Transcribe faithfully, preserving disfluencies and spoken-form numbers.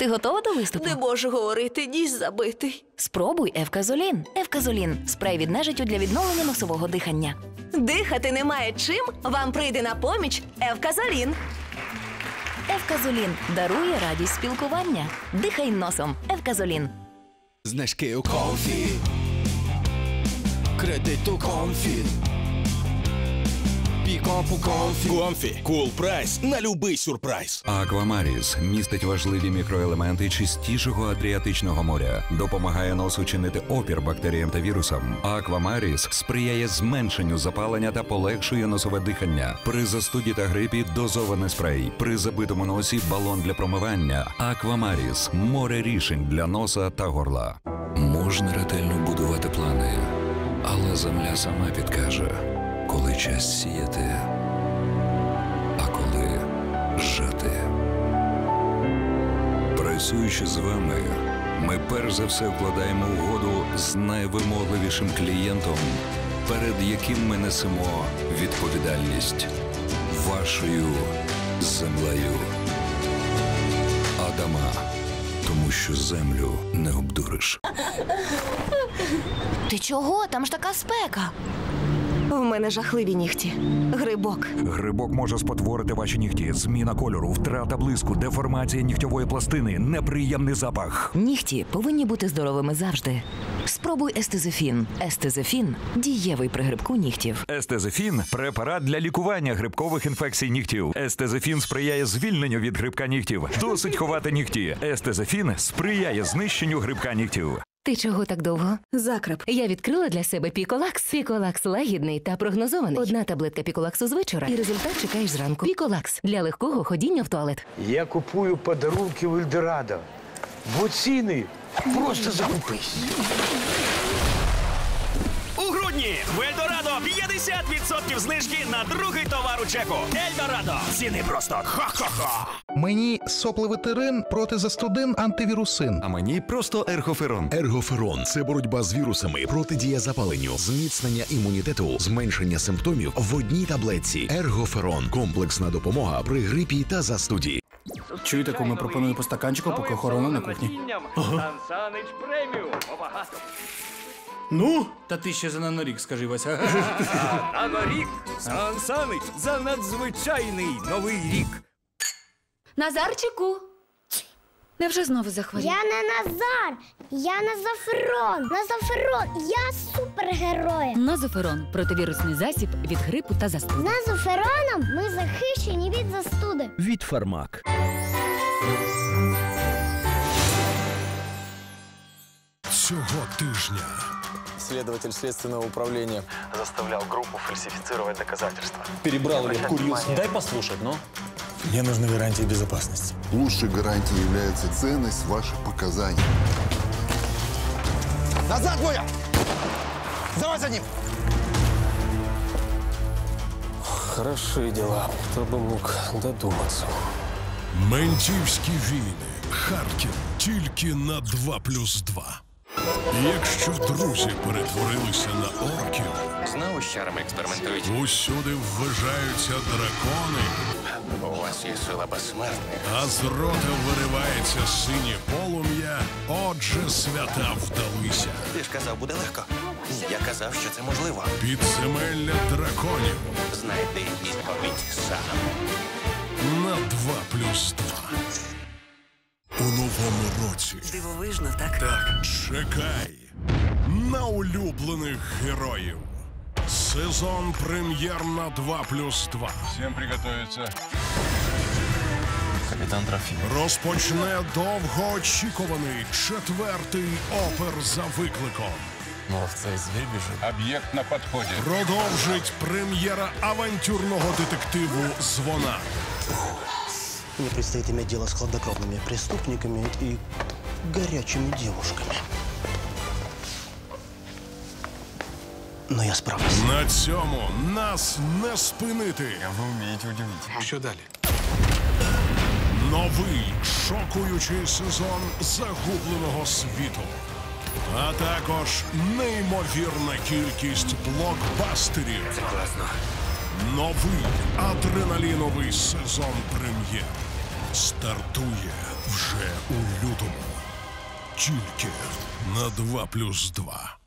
Ти готова до виступу? Не можу говорити, ніс забитий. Спробуй Евказолін. Евказолін – спрей від нежиттю для відновлення носового дихання. Дихати немає чим, вам прийде на поміч Евказолін. Евказолін дарує радість спілкування. Дихай носом. Евказолін. Знижки у Комфі. Кредит у Комфі. Пікоп у Комфі. Комфі. Кул прайс на любий сюрприз. Аквамаріс містить важливі мікроелементи чистішого Адріатичного моря. Допомагає носу чинити опір бактеріям та вірусам. Аквамаріс сприяє зменшенню запалення та полегшує носове дихання. При застуді та грипі дозований спрей. При забитому носі балон для промивання. Аквамаріс – море рішень для носа та горла. Можна ретельно будувати плани, але земля сама підкаже, коли час сіяти, а коли жати. Працюючи з вами, ми перш за все вкладаємо угоду з найвимогливішим клієнтом, перед яким ми несемо відповідальність вашою землею. Адама, тому що землю не обдуриш. Ти чого? Там ж така спека. В мене жахливі нігті. Грибок. Грибок може спотворити ваші нігті. Зміна кольору, втрата блиску, деформація нігтьової пластини, неприємний запах. Нігті повинні бути здоровими завжди. Спробуй естезофін. Естезофін – дієвий при грибку нігтів. Естезофін – препарат для лікування грибкових інфекцій нігтів. Естезофін сприяє звільненню від грибка нігтів. Досить ховати нігті. Естезофін сприяє знищенню грибка нігтів. Ти чого так довго? Закрап. Я відкрила для себе Піколакс. Піколакс лагідний та прогнозований. Одна таблетка Піколаксу з вечора і результат чекаєш зранку. Піколакс для легкого ходіння в туалет. Я купую подарунки в Ельдорадо, бо ціни просто закупись. У грудні в Ельдорадо п'ятдесят відсотків знижки на другий товар у чеку. Ельдорадо. Ціни просто ха-ха-ха. Мені соплевитерин, протизастудин, антивірусин. А мені просто ергоферон. Ергоферон – це боротьба з вірусами, протидія запаленню, зміцнення імунітету, зменшення симптомів в одній таблетці. Ергоферон – комплексна допомога при грипі та застуді. Чуєте, кому пропоную по стаканчику, поки охорона на кухні. Ага. Санич преміум. Побагато. Ну, та ти ще за нанорік, скажи, Вася. Нанорік. Сан Санич за надзвичайний новий рік. Назарчику! Невже знову захворів? Я не Назар, я Назоферон. Назоферон, я супергерой. Назоферон – противірусний засіб від грипу та застуди. Назофероном ми захищені від застуди. Від Фармак. Цього тижня Следователь следственного управления заставлял группу фальсифицировать доказательства. Перебрал или курился. Дай послушать, ну. Мне нужны гарантии безопасности. Лучшей гарантией является ценность ваших показаний. Назад, Боя! Давай за ним! Хорошие дела. Кто бы мог додуматься. Ментівські війни. Харків. Тільки на два плюс два. Якщо друзі перетворилися на орків, знову з чарами експериментують. Усюди ввижаються дракони. У вас є сила безсмертних. А з рота виривається синє полум'я, отже свята вдалися. Ти ж казав, буде легко. Я казав, що це можливо. Підземелля драконів. Знайди відповідь сам. На два плюс два. У новому році. Дивовижно, так? Так. Чекай на улюблених героїв. Сезон прем'єр на два плюс два. Всем приготовиться. Капітан Трофим. Розпочне довгоочікуваний четвертий опер за викликом. Ну, цей звір біжить. Об'єкт на підході. Продовжить прем'єра авантюрного детективу «Звона». Мне предстоит иметь дело с хладнокровными преступниками и горячими девушками. Но я справлюсь. На цьому нас не спинити. Ви вмієте удивити. Що далі? Новий шокуючий сезон загубленого світу. А також неймовірна кількість блокбастерів. Це класно. Новий адреналіновий сезон прем'єр. стартує вже у лютому. Тільки на два плюс два.